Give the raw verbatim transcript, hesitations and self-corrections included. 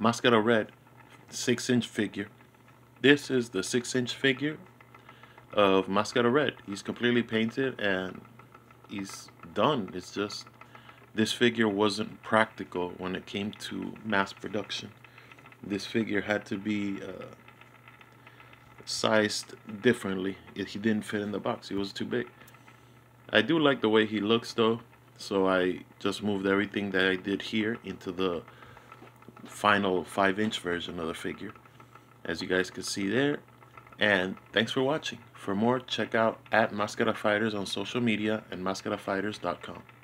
Mascara Red six inch figure. This is the six inch figure of Mascara Red. He's completely painted and he's done. It's just this figure wasn't practical when it came to mass production. This figure had to be uh, sized differently. It, he didn't fit in the box. He was too big. I do like the way he looks though, so I just moved everything that I did here into the final five inch version of the figure, as you guys can see there. And thanks for watching. For more, check out at Mascara Fighters on social media and mascara fighters dot com.